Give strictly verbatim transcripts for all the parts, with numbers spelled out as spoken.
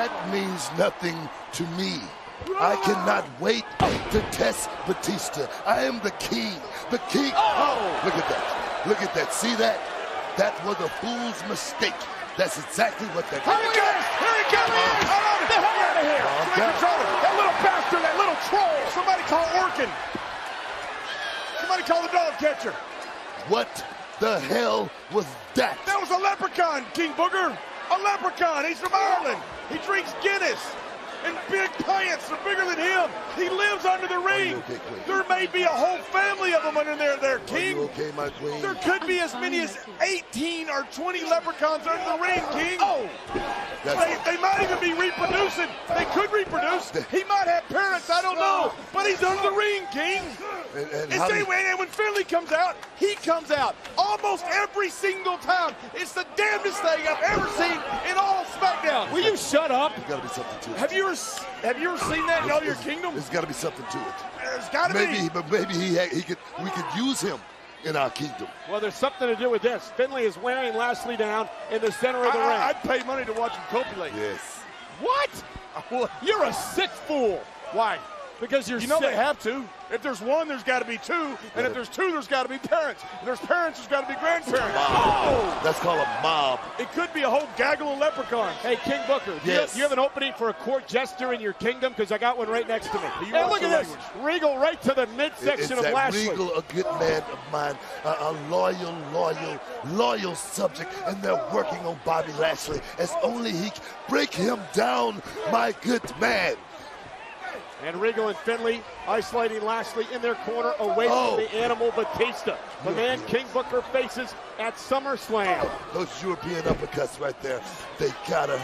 That means nothing to me. I cannot wait to test Batista. I am the king. The king. Oh, look at that. Look at that. See that? That was a fool's mistake. That's exactly what that Here he goes! Here he comes! I love it! The hell out of here! Controller. That little bastard, that little troll! Somebody call Orkin! Somebody call the dog catcher! What the hell was that? That was a leprechaun, King Booger! A leprechaun! He's from Ireland! He drinks Guinness! And big pants are bigger than him. He lives under the ring. Okay, there may be a whole family of them under there, there, King. Are you okay, my queen? There could be as many as eighteen or twenty leprechauns under the ring, King. Oh, they, they might even be reproducing. They could reproduce. He might have parents, I don't know. But he's under the ring, King. And, and, and, say, and when Finlay comes out, he comes out almost every single time. It's the damnedest thing I've ever seen in all of SmackDown. Will you shut up? There's got to be something to it. Have you ever, have you ever seen that in all your kingdom? There's got to be something to it. There's got to be. Maybe, but maybe he he could we could use him in our kingdom. Well, there's something to do with this. Finlay is wearing Lashley down in the center of the I, ring. I'd pay money to watch him copulate. Yes. What? You're a sick fool. Why? Because you're You know sick. they have to. If there's one, there's got to be two. And if there's two, there's got to be parents. If there's parents, there's got to be grandparents. Oh! That's called a mob. It could be a whole gaggle of leprechauns. Hey, King Booker, do, yes. you, do you have an opening for a court jester in your kingdom? Because I got one right next to me. You Hey, look at this. language. Regal right to the midsection It's of that Lashley. Regal, a good man of mine, a, a loyal, loyal, loyal subject, and they're working on Bobby Lashley as only he can break him down, my good man. And Regal and Finlay isolating Lashley in their corner away Oh. from the animal Batista. The man King Booker faces at SummerSlam. Those European uppercuts right there, they gotta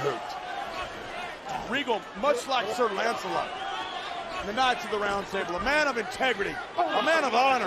hurt. Regal, much like Sir Lancelot, the Knights of the Round Table, a man of integrity, a man of honor.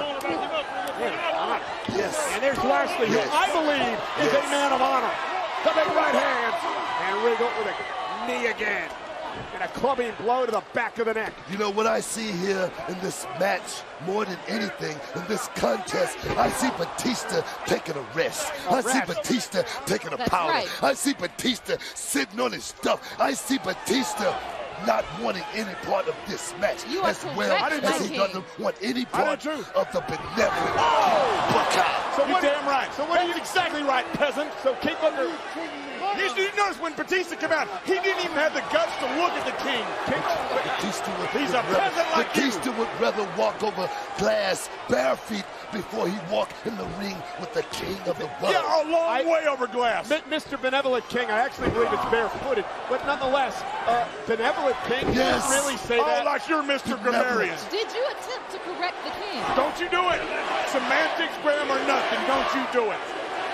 Yes. And there's Lashley, Yes. who I believe is Yes. a man of honor. The big right hand. And Regal with a knee again. And a clubbing blow to the back of the neck. You know what I see here in this match, more than anything, in this contest, I see Batista taking a rest. I see rest. Batista taking a That's powder. right. I see Batista sitting on his stuff. I see Batista not wanting any part of this match You are as well correct, as my he king. doesn't want any I part do too. of the benevolent Buckeye. So what, damn right. So what are you exactly right, peasant? So King Booker. You, you notice when Batista came out, he didn't even have the guts to look at the King. King Batista would, He's would a rather, peasant like you. Batista would rather walk over glass bare feet before he walked in the ring with the king of the world. Yeah, a long I- way over glass. Mi- Mister Benevolent King, I actually believe it's barefooted, but nonetheless, uh, Benevolent King Yes. didn't really say Oh, that. like you're Mister Grammarian. Did you attempt to correct the king? Don't you do it. Semantics, grammar, nothing. Don't you do it.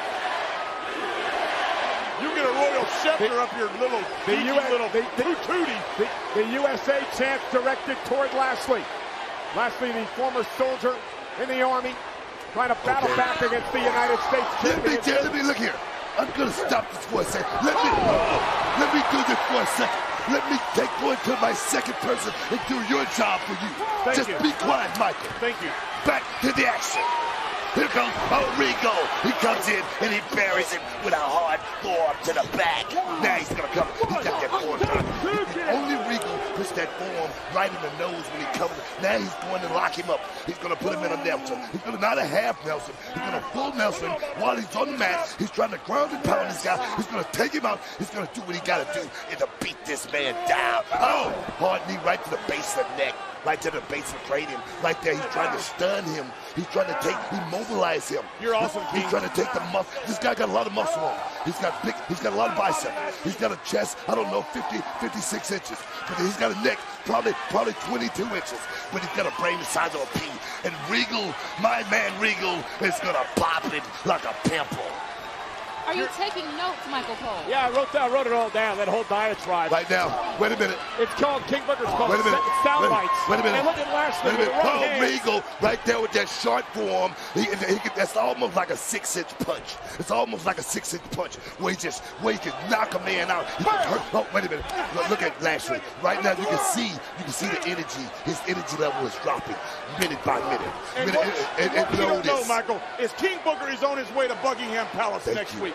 You get a royal scepter up your little, the geeky U S little the- the- tootie. The, the U S A chant directed toward Lashley. Lashley, the former soldier in the Army, trying to battle Okay. back against the United States Let me, champion. let me look here. I'm gonna stop this for a second. Let me, let me do this for a second. Let me take one to my second person and do your job for you. Thank Just you. be quiet, Michael. Thank you. Back to the action. Here comes Regal. He comes in and he buries him with a hard forearm to the back. Now he's gonna come. He got that forearm. Only Regal puts that forearm right in the nose when he comes. Now he's going to lock him up. He's gonna put him in a Nelson. He's gonna not a half Nelson. He's gonna full Nelson while he's on the mat. He's trying to ground and pound this guy. He's gonna take him out. He's gonna do what he gotta do and to beat this man down. Oh, hard knee right to the base of the neck. Right to the base of the cranium. Right there, he's trying to stun him. He's trying to take, immobilize him. You're awesome, He's King. trying to take the muscle. This guy got a lot of muscle on him. He's got big, he's got a lot of bicep. He's got a chest, I don't know, fifty, fifty-six inches. But he's got a neck, probably, probably twenty-two inches. But he's got a brain the size of a pea. And Regal, my man Regal, is gonna pop it like a pimple. Are you taking notes, Michael Cole? Yeah, I wrote, down, I wrote it all down, that whole diatribe. Right now, wait a minute. It's called, King Booker's called Wait a minute. sound Wait, bites. wait a minute. And look at Lashley Wait a with the minute. right Oh, hand. Regal, right there with that short forearm. He, he, he, that's almost like a six-inch punch. It's almost like a six-inch punch where he just, where he can knock a man out. He can hurt. Oh, wait a minute. Look, look at Lashley. Right now, you can see, you can see the energy. His energy level is dropping minute by minute. And minute what, and, and, what and you don't know, notice. Michael, is King Booker is on his way to Buckingham Palace Thank next you. week.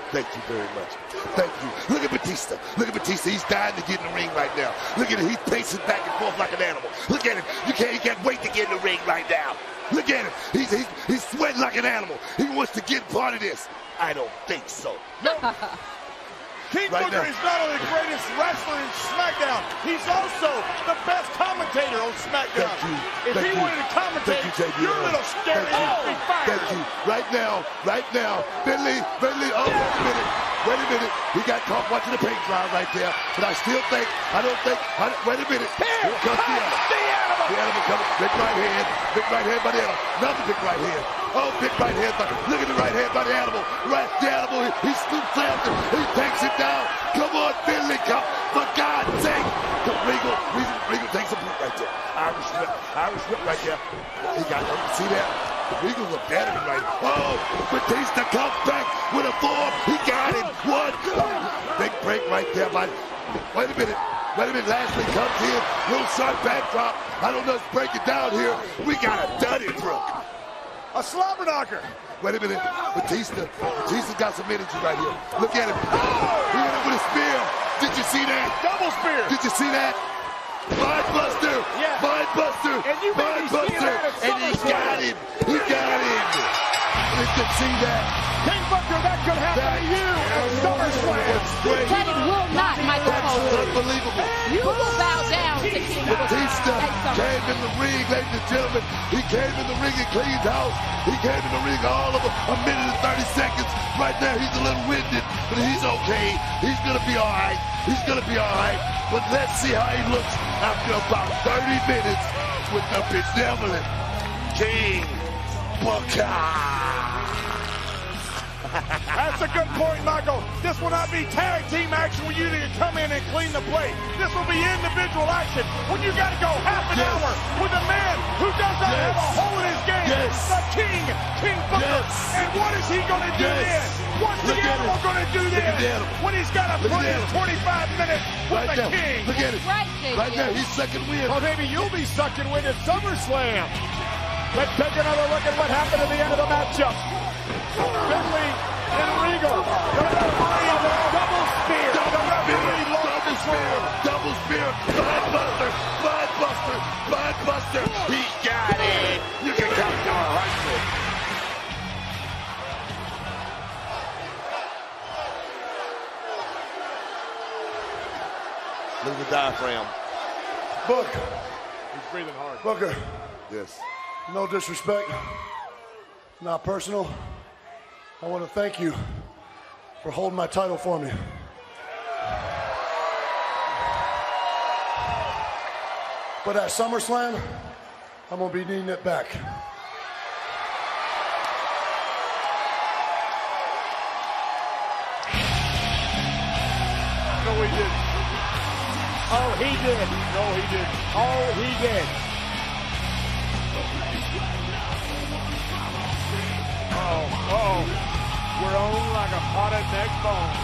Thank you very much. Thank you. Look at Batista. Look at Batista. He's dying to get in the ring right now. Look at him. He's pacing back and forth like an animal. Look at him. You can't, he can't wait to get in the ring right now. Look at him. He's, he's, he's sweating like an animal. He wants to get part of this. I don't think so. No. King Right Booker now. is not only the greatest wrestler in SmackDown, he's also the best commentator on SmackDown. Thank you. If Thank he you. wanted to commentate, Thank you, J B. your little scary Thank you. ass would be fired. Thank you. Right now, right now, Finley, Finley, oh, wait a minute. Wait a minute. He got caught watching the paint dry right there. But I still think, I don't think, I, wait a minute. Here comes the comes animal. the animal. The animal coming. Big right hand. Big right hand by the animal. Another big right hand. Oh, big right hand. By, look at the right hand by the animal. Right, the animal. He, he scoop slams him. He takes him down. Come on, Finley, come. For God's sake. Regal, Regal, Regal takes a boot right there. Irish whip. Irish whip right there. He got him. See that? Regal looked at him right. Oh, Batista comes back with a four. He got him. One. Big break right there, buddy. Wait a minute. Wait a minute. Lashley comes in. Little sharp backdrop. I don't know. Let's break it down here. We got a Donnybrook. A slobber knocker. Wait a minute. Batista. Batista's got some energy right here. Look at him. He hit him with a spear. Did you see that? Double spear. Did you see that? Mind Buster. Yeah. Mind Buster. And you may Mind be seeing Buster. that at And he SummerSlam. got him. He got him. Did you see that? King Booker, that could happen That to you at SummerSlam. was great. But it will not, Michael That's Cole. unbelievable. You will bow down to King Booker Batista at SummerSlam. came in the ring, ladies and gentlemen. He came in the ring and cleaned house. He came in the ring all of a, a minute and thirty seconds. Right now, he's a little winded, but he's okay. He's going to be all right. He's going to be all right. But let's see how he looks after about thirty minutes with the benevolent King Booker. That's a good point, Michael. This will not be tag team action where you can come in and clean the plate. This will be individual action when you got to go half an Yes. hour with a man who does not Yes. have a hole in his game. Yes. The King, King Booker. Yes. And what is he going to do Yes. then? What's Look the at animal him. going to do Look then? at the animal. When he's got to Look at put the his animal. twenty-five minutes with Right the now. King. Look at it. Right, J B. Right now, he's sucking wind. Well, maybe you'll be sucking wind at SummerSlam. Let's take another look at what happened at the end of the matchup. Finley and Regal. The referee, the double spear. The referee lost Double spear, double spear, Mind Buster, Mind Buster, Mind Buster. He got it. You can count to a hundred. Look at the diaphragm. Book, He's breathing hard. Booker, Yes. no disrespect, not personal. I want to thank you for holding my title for me. But at SummerSlam, I'm going to be needing it back. No, he didn't. Oh, he did. No, he didn't. Oh, he did. Oh, oh. We're on like a potted neck bone.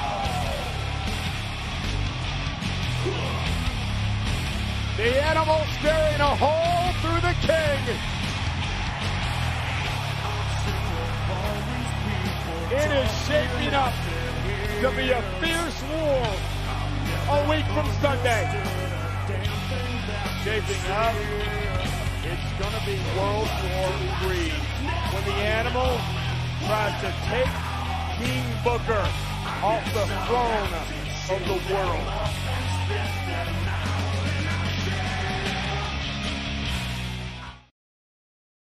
The animal staring a hole through the King. It is shaping up to be a fierce war a week from Sunday. Shaping up, it's going to be World War Three when the animal tries to take King Booker off the throne of the world.